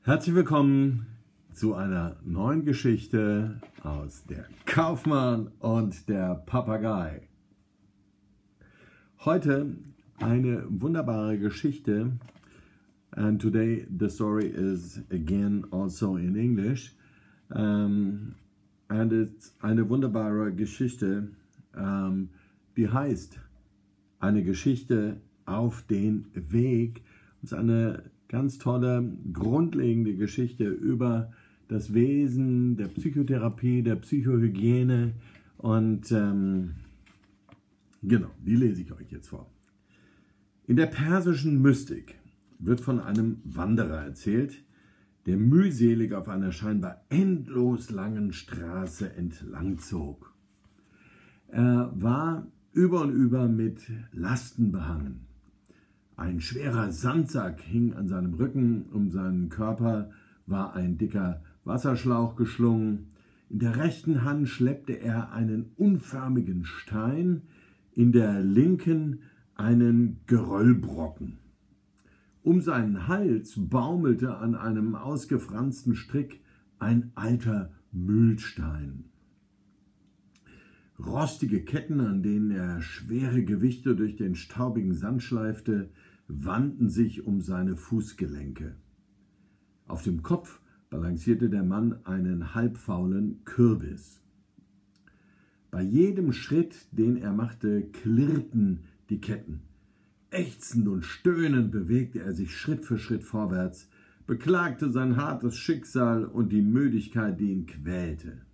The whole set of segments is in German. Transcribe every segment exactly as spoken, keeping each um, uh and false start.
Herzlich willkommen zu einer neuen Geschichte aus Der Kaufmann und der Papagei. Heute eine wunderbare Geschichte, and today the story is again also in English, um, and it's eine wunderbare Geschichte, um, die heißt Eine Geschichte auf den Weg. Es ist eine ganz tolle, grundlegende Geschichte über das Wesen der Psychotherapie, der Psychohygiene und ähm, genau, die lese ich euch jetzt vor. In der persischen Mystik wird von einem Wanderer erzählt, der mühselig auf einer scheinbar endlos langen Straße entlang zog. Er war über und über mit Lasten behangen. Ein schwerer Sandsack hing an seinem Rücken, um seinen Körper war ein dicker Wasserschlauch geschlungen. In der rechten Hand schleppte er einen unförmigen Stein, in der linken einen Geröllbrocken. Um seinen Hals baumelte an einem ausgefransten Strick ein alter Mühlstein. Rostige Ketten, an denen er schwere Gewichte durch den staubigen Sand schleifte, wandten sich um seine Fußgelenke. Auf dem Kopf balancierte der Mann einen halbfaulen Kürbis. Bei jedem Schritt, den er machte, klirrten die Ketten. Ächzend und stöhnend bewegte er sich Schritt für Schritt vorwärts, beklagte sein hartes Schicksal und die Müdigkeit, die ihn quälte.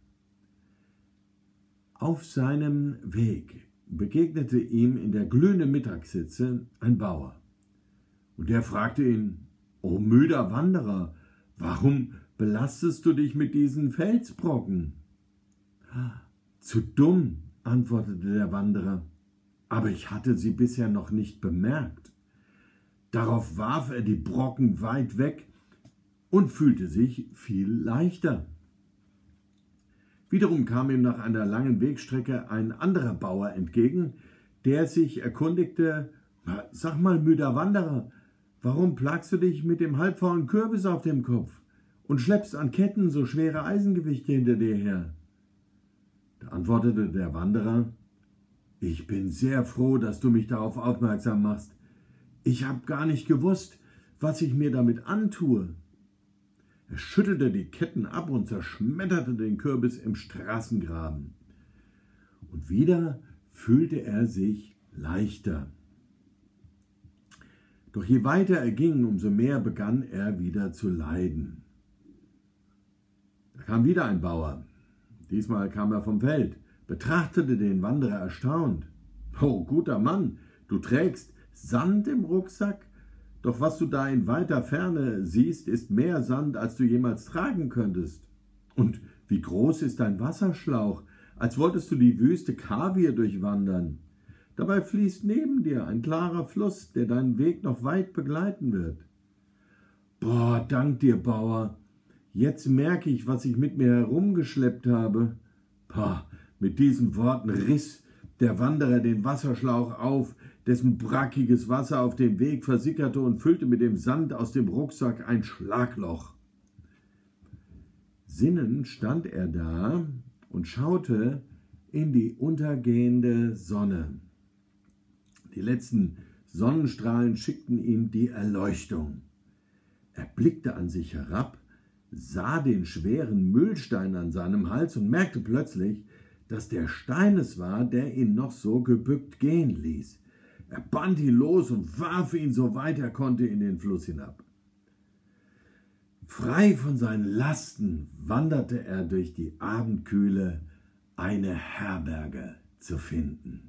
Auf seinem Weg begegnete ihm in der glühenden Mittagshitze ein Bauer. Und der fragte ihn: »O müder Wanderer, warum belastest du dich mit diesen Felsbrocken?« »Zu dumm«, antwortete der Wanderer, »aber ich hatte sie bisher noch nicht bemerkt.« Darauf warf er die Brocken weit weg und fühlte sich viel leichter. Wiederum kam ihm nach einer langen Wegstrecke ein anderer Bauer entgegen, der sich erkundigte: »Sag mal, müder Wanderer, warum plagst du dich mit dem halbfaulen Kürbis auf dem Kopf und schleppst an Ketten so schwere Eisengewichte hinter dir her?« Da antwortete der Wanderer: »Ich bin sehr froh, dass du mich darauf aufmerksam machst. Ich habe gar nicht gewusst, was ich mir damit antue.« Er schüttelte die Ketten ab und zerschmetterte den Kürbis im Straßengraben. Und wieder fühlte er sich leichter. Doch je weiter er ging, umso mehr begann er wieder zu leiden. Da kam wieder ein Bauer. Diesmal kam er vom Feld, betrachtete den Wanderer erstaunt. »Oh, guter Mann, du trägst Sand im Rucksack? Doch was du da in weiter Ferne siehst, ist mehr Sand, als du jemals tragen könntest. Und wie groß ist dein Wasserschlauch, als wolltest du die Wüste Kavir durchwandern. Dabei fließt neben dir ein klarer Fluss, der deinen Weg noch weit begleiten wird.« »Boah, dank dir, Bauer. Jetzt merke ich, was ich mit mir herumgeschleppt habe.« Boah, mit diesen Worten riss der Wanderer den Wasserschlauch auf, dessen brackiges Wasser auf dem Weg versickerte, und füllte mit dem Sand aus dem Rucksack ein Schlagloch. Sinnend stand er da und schaute in die untergehende Sonne. Die letzten Sonnenstrahlen schickten ihm die Erleuchtung. Er blickte an sich herab, sah den schweren Mühlstein an seinem Hals und merkte plötzlich, dass der Stein es war, der ihn noch so gebückt gehen ließ. Er band ihn los und warf ihn, so weit er konnte, in den Fluss hinab. Frei von seinen Lasten wanderte er durch die Abendkühle, eine Herberge zu finden.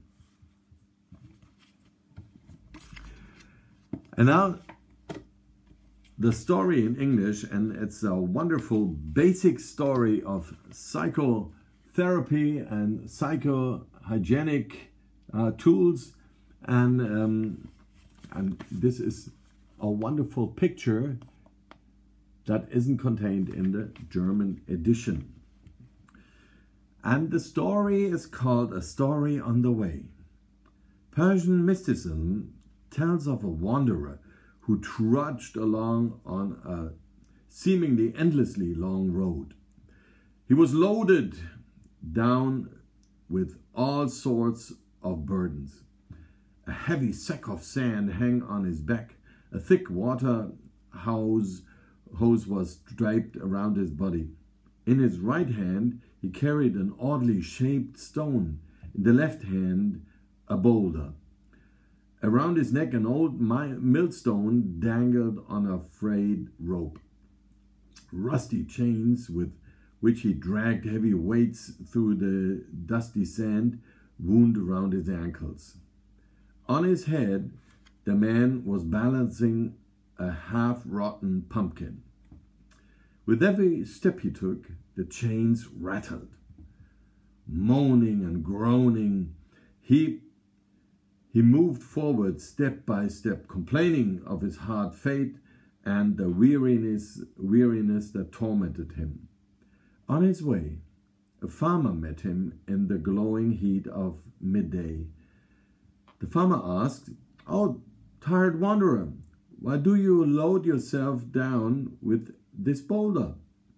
And now the story in English, and it's a wonderful basic story of psychotherapy and psychohygienic uh, tools. And, um, and this is a wonderful picture that isn't contained in the German edition. And the story is called A Story on the Way. Persian mysticism tells of a wanderer who trudged along on a seemingly endlessly long road. He was loaded down with all sorts of burdens. A heavy sack of sand hung on his back. A thick water hose, hose was draped around his body. In his right hand, he carried an oddly shaped stone. In the left hand, a boulder. Around his neck, an old millstone dangled on a frayed rope. Rusty chains with which he dragged heavy weights through the dusty sand wound around his ankles. On his head, the man was balancing a half-rotten pumpkin. With every step he took, the chains rattled. Moaning and groaning, he, he moved forward step by step, complaining of his hard fate and the weariness, weariness that tormented him. On his way, a farmer met him in the glowing heat of midday. The farmer asked, "Oh, tired wanderer, why do you load yourself down with this boulder?"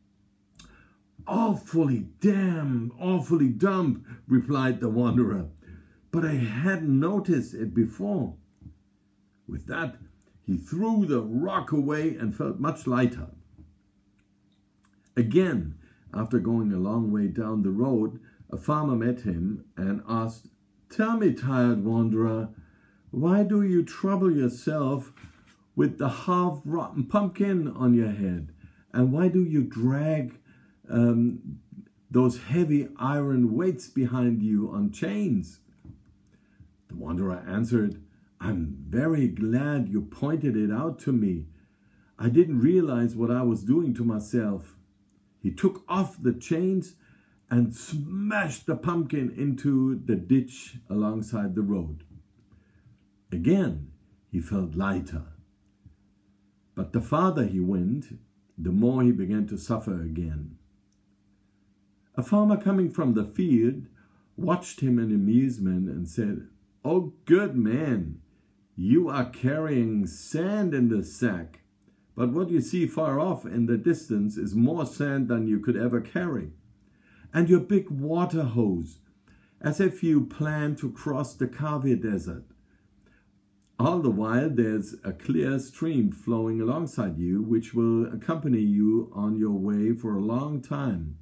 "Awfully damn, awfully dumb," replied the wanderer, "but I hadn't noticed it before." With that, he threw the rock away and felt much lighter. Again, after going a long way down the road, a farmer met him and asked, "Tell me, tired wanderer, why do you trouble yourself with the half-rotten pumpkin on your head? And why do you drag um, those heavy iron weights behind you on chains?" The wanderer answered, "I'm very glad you pointed it out to me. I didn't realize what I was doing to myself." He took off the chains and smashed the pumpkin into the ditch alongside the road. Again, he felt lighter. But the farther he went, the more he began to suffer again. A farmer coming from the field watched him in amusement and said, "Oh, good man, you are carrying sand in the sack. But what you see far off in the distance is more sand than you could ever carry. And your big water hose, as if you plan to cross the Kavi Desert. All the while there's a clear stream flowing alongside you, which will accompany you on your way for a long time."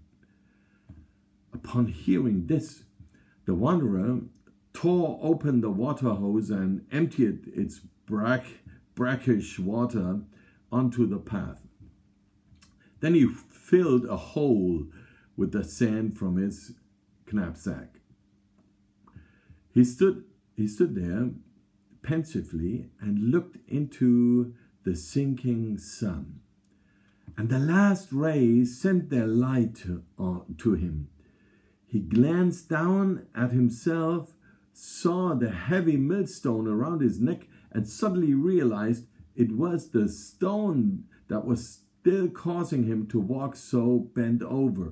Upon hearing this, the wanderer tore open the water hose and emptied its brack, brackish water onto the path. Then he filled a hole with the sand from his knapsack. He stood, he stood there pensively and looked into the sinking sun. And the last rays sent their light to, uh, to him. He glanced down at himself, saw the heavy millstone around his neck, and suddenly realized it was the stone that was still causing him to walk so bent over.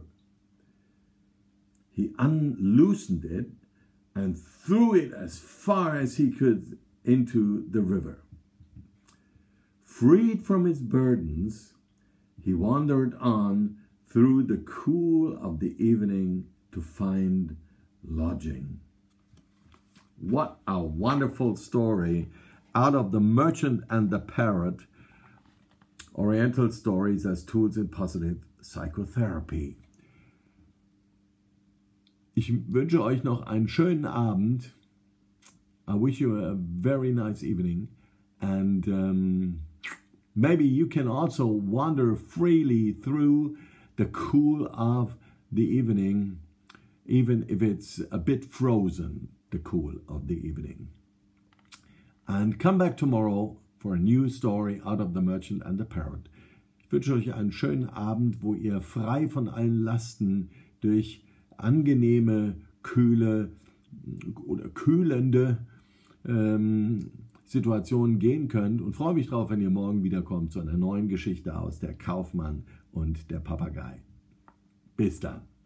He unloosened it and threw it as far as he could into the river. Freed from his burdens, he wandered on through the cool of the evening to find lodging. What a wonderful story out of The Merchant and the Parrot, Oriental Stories as Tools in Positive Psychotherapy. Ich wünsche euch noch einen schönen Abend. I wish you a very nice evening, and um, maybe you can also wander freely through the cool of the evening, even if it's a bit frozen, the cool of the evening. And come back tomorrow for a new story out of The Merchant and the Parrot. Ich wünsche euch einen schönen Abend, wo ihr frei von allen Lasten durch angenehme, kühle oder kühlende ähm, Situationen gehen könnt, und freue mich drauf, wenn ihr morgen wiederkommt zu einer neuen Geschichte aus Der Kaufmann und der Papagei. Bis dann.